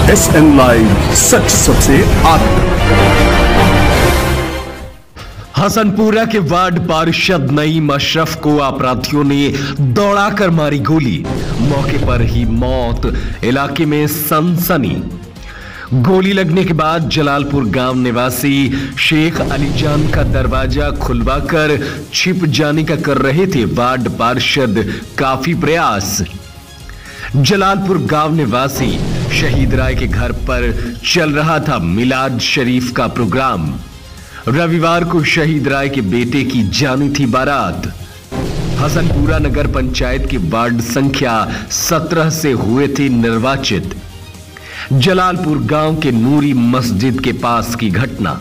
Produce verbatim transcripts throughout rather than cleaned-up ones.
S N live, सच सबसे आगे। हसनपुरा के वार्ड पार्षद नईम अशरफ को अपराधियों ने दौड़ाकर मारी गोली, मौके पर ही मौत, इलाके में सनसनी। गोली लगने के बाद जलालपुर गांव निवासी शेख अलीजान का दरवाजा खुलवाकर छिप जाने का कर रहे थे वार्ड पार्षद काफी प्रयास। जलालपुर गांव निवासी शहीद राय के घर पर चल रहा था मिलाद शरीफ का प्रोग्राम। रविवार को शहीद राय के बेटे की जानी थी बारात। हसनपुरा नगर पंचायत के वार्ड संख्या सत्रह से हुए थे निर्वाचित। जलालपुर गांव के नूरी मस्जिद के पास की घटना।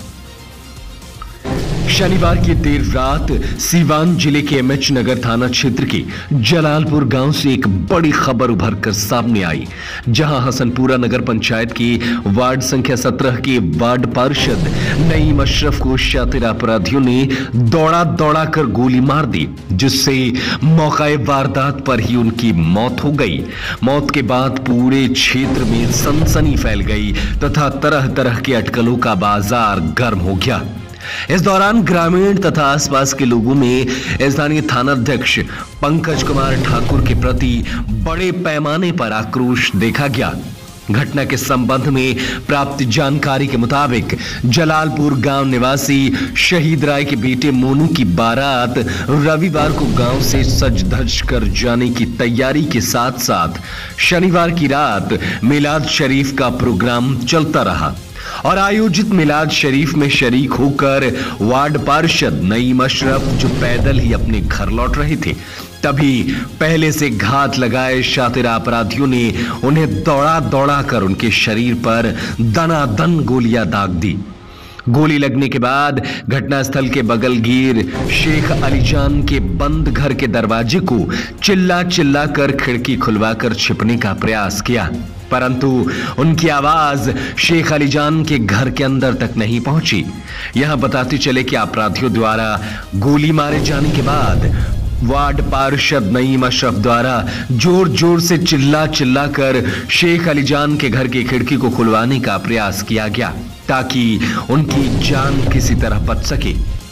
शनिवार की देर रात सीवान जिले के एमएच नगर थाना क्षेत्र के जलालपुर गांव से एक बड़ी खबर उभर कर सामने आई, जहां हसनपुरा नगर पंचायत की वार्ड संख्या सत्रह के वार्ड पार्षद नईम अशरफ को शातिर अपराधियों ने दौड़ा दौड़ा कर गोली मार दी, जिससे मौकाए वारदात पर ही उनकी मौत हो गई। मौत के बाद पूरे क्षेत्र में सनसनी फैल गई तथा तरह तरह के अटकलों का बाजार गर्म हो गया। इस दौरान ग्रामीण तथा आसपास के लोगों में स्थानीय थानाध्यक्ष पंकज कुमार ठाकुर के प्रति बड़े पैमाने पर आक्रोश देखा गया। घटना के संबंध में प्राप्त जानकारी के मुताबिक जलालपुर गांव निवासी शहीद राय के बेटे मोनू की बारात रविवार को गांव से सज धज कर जाने की तैयारी के साथ साथ शनिवार की रात मिलाद शरीफ का प्रोग्राम चलता रहा और आयोजित मिलाद शरीफ में शरीक होकर वार्ड पार्षद नईम अशरफ जो पैदल ही अपने घर लौट रहे थे, तभी पहले से घात लगाए शातिर अपराधियों ने उन्हें दौड़ा दौड़ा कर उनके शरीर पर दनादन गोलियां दाग दी। गोली लगने के बाद घटनास्थल के बगल गिर शेख अलीजान के बंद घर के दरवाजे को चिल्ला चिल्ला कर खिड़की खुलवाकर छिपने का प्रयास किया, परंतु उनकी आवाज शेख अलीजान के घर के अंदर तक नहीं पहुंची। यहां बताते चले कि अपराधियों द्वारा गोली मारे जाने के बाद वार्ड पार्षद नईम अशरफ द्वारा जोर जोर से चिल्ला चिल्ला कर शेख अलीजान के घर की खिड़की को खुलवाने का प्रयास किया गया ताकि उनकी जान किसी तरह बच सके,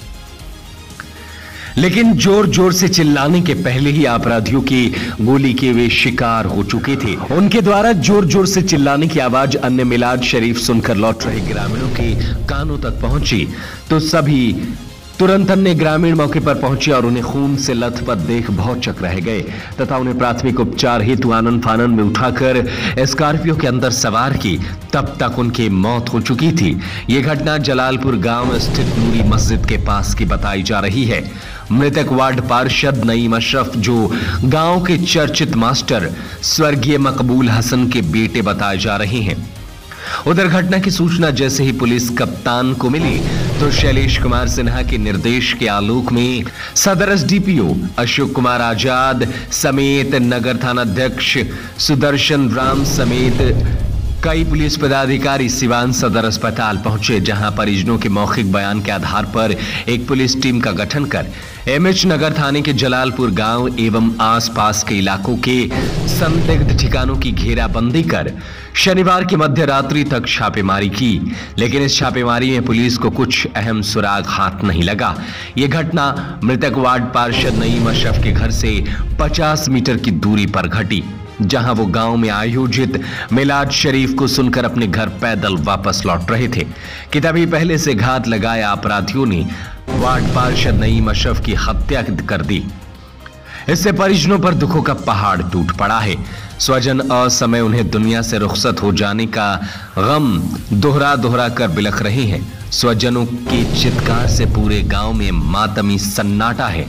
लेकिन जोर जोर से चिल्लाने के पहले ही अपराधियों की गोली के वे शिकार हो चुके थे। उनके द्वारा जोर जोर से चिल्लाने की आवाज अन्य मिलाद शरीफ सुनकर लौट रहे ग्रामीणों के कानों तक पहुंची तो सभी तुरंत अन्य ग्रामीण मौके पर पहुंचे और उन्हें खून से लथपथ देख भौचक रह गए तथा उन्हें प्राथमिक उपचार हेतु आनन फानन में उठाकर स्कॉर्पियो के अंदर सवार की। तब तक उनकी मौत हो चुकी थी। यह घटना जलालपुर गांव स्थित नूरी मस्जिद के पास की बताई जा रही है। मृतक वार्ड पार्षद नईम अशरफ जो गांव के चर्चित मास्टर स्वर्गीय मकबूल हसन के बेटे बताए जा रहे हैं। उधर घटना की सूचना जैसे ही पुलिस कप्तान को मिली तो शैलेश कुमार सिन्हा के निर्देश के आलोक में सदर एसडीपीओ अशोक कुमार आजाद समेत नगर थानाध्यक्ष सुदर्शन राम समेत कई पुलिस पदाधिकारी सिवान सदर अस्पताल पहुंचे, जहां परिजनों के मौखिक बयान के आधार पर एक पुलिस टीम का गठन कर एमएच नगर थाने के जलालपुर गांव एवं आसपास के इलाकों के संदिग्ध ठिकानों की घेराबंदी कर शनिवार की मध्य रात्रि तक छापेमारी की, लेकिन इस छापेमारी में पुलिस को कुछ अहम सुराग हाथ नहीं लगा। यह घटना मृतक वार्ड पार्षद नईम अशरफ के घर से पचास मीटर की दूरी पर घटी, जहां वो गांव में आयोजित मिलाद शरीफ को सुनकर अपने घर पैदल वापस लौट रहे थे कि तभी पहले से घात लगाए अपराधियों ने वार्ड पार्षद नईम अशरफ की हत्या कर दी। इससे परिजनों पर दुखों का पहाड़ टूट पड़ा है। स्वजन असमय उन्हें दुनिया से रुखसत हो जाने का गम दोहरा दोहरा कर बिलख रहे हैं। स्वजनों के चित्कार से पूरे गांव में मातमी सन्नाटा है।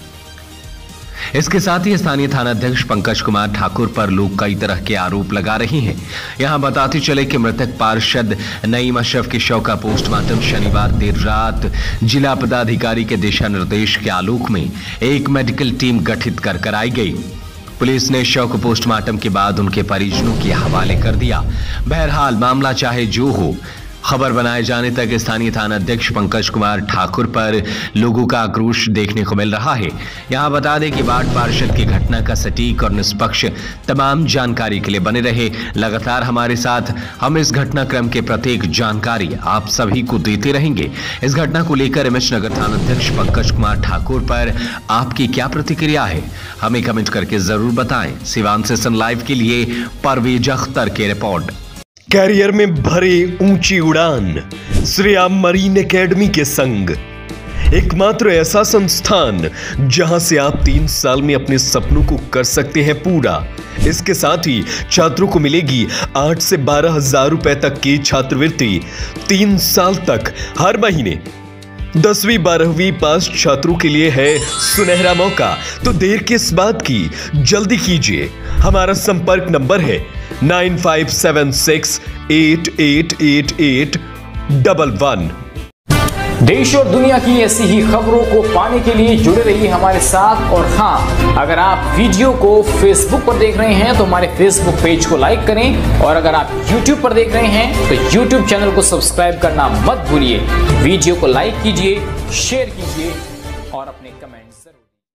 इसके साथ ही स्थानीय थानाध्यक्ष पंकज कुमार ठाकुर पर लोग कई तरह के आरोप लगा रहे हैं। यहां बताते चले कि मृतक पार्षद नईम अशरफ के शव का पोस्टमार्टम शनिवार देर रात जिला पदाधिकारी के दिशा निर्देश के आलोक में एक मेडिकल टीम गठित कर कराई गई। पुलिस ने शव को पोस्टमार्टम के बाद उनके परिजनों के हवाले कर दिया। बहरहाल मामला चाहे जो हो, खबर बनाए जाने तक स्थानीय थाना अध्यक्ष पंकज कुमार ठाकुर पर लोगों का आक्रोश देखने को मिल रहा है। यहां बता दें कि वार्ड पार्षद की घटना का सटीक और निष्पक्ष तमाम जानकारी के लिए बने रहे लगातार हमारे साथ। हम इस घटनाक्रम के प्रत्येक जानकारी आप सभी को देते रहेंगे। इस घटना को लेकर एमएच नगर थाना अध्यक्ष पंकज कुमार ठाकुर पर आपकी क्या प्रतिक्रिया है, हमें कमेंट करके जरूर बताएं। सिवान से सन लाइव के लिए परवेज अख्तर की रिपोर्ट। कैरियर में भरे ऊंची उड़ान श्रेयाम मरीन एकेडमी के संग, एकमात्र ऐसा संस्थान जहां से आप तीन साल में अपने सपनों को कर सकते हैं पूरा। इसके साथ ही छात्रों को मिलेगी आठ से बारह हजार रुपए तक की छात्रवृत्ति तीन साल तक हर महीने। दसवीं बारहवीं पास छात्रों के लिए है सुनहरा मौका, तो देर किस बात की, जल्दी कीजिए। हमारा संपर्क नंबर है nine five seven six eight eight eight eight double one. देश और दुनिया की ऐसी ही खबरों को पाने के लिए जुड़े रहिए हमारे साथ। और हाँ, अगर आप वीडियो को फेसबुक पर देख रहे हैं तो हमारे फेसबुक पेज को लाइक करें, और अगर आप यूट्यूब पर देख रहे हैं तो यूट्यूब चैनल को सब्सक्राइब करना मत भूलिए। वीडियो को लाइक कीजिए, शेयर कीजिए और अपने कमेंट्स जरूर